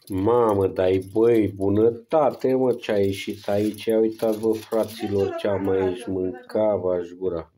Mamă, dai băi, bunătate, mă, ce a ieșit aici. Ia uitați, bă, fraților, ce am aici, mânca v-aș gura.